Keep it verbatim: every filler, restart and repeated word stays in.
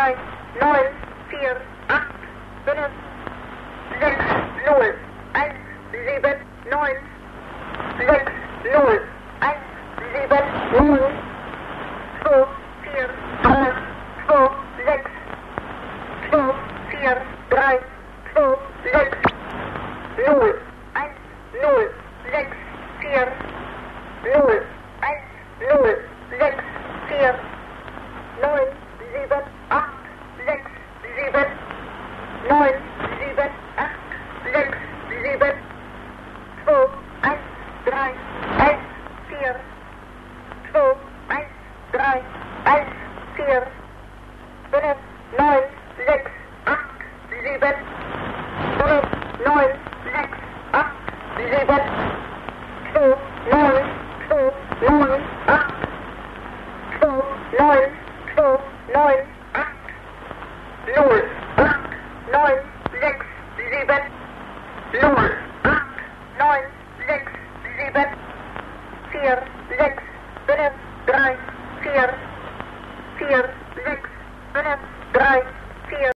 drei, neun, vier, acht, fünf, sechs, null, eins, sieben, neun, sechs, null, eins, sieben, null, zwei, vier, drei, zwei, sechs, zwei, vier, drei, zwei, sechs, null, eins, null, sechs, vier, null, eins, null, sechs, vier, neun, sieben, acht, sechs, sieben, neun, sieben, acht, sechs, sieben, zwei, eins, drei, eins, vier, zwei, eins, drei, eins, vier, fünf, neun, sechs, acht, sieben, fünf, neun, sechs, acht, sieben, zwei, neun, zwei, neun, acht, zwei, neun, zwei, neun, acht, null, acht, neun, sechs, sieben, null, acht, neun, sechs, sieben, vier, sechs, fünf, drei, vier, vier, sechs, fünf, drei, vier.